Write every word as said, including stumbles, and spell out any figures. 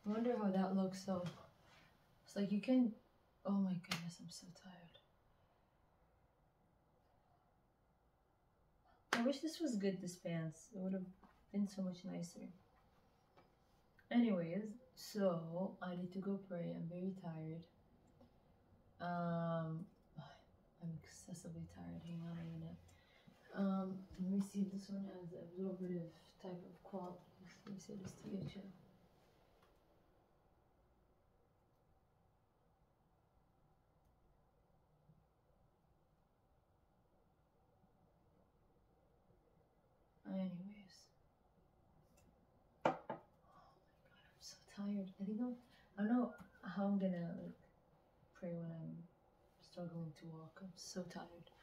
I wonder how that looks. So it's like you can. Oh my goodness, I'm so tired. I wish this was good, this pants. It would have been so much nicer. Anyways, so I need to go pray. I'm very tired. Um, I'm excessively tired. Hang on a minute. Um, let me see if this one has absorbative type of qualities. Let me see this T H M. Anyways. Oh my god, I'm so tired. I think I'm, I don't know how I'm gonna like pray when I'm struggling to walk. I'm so tired.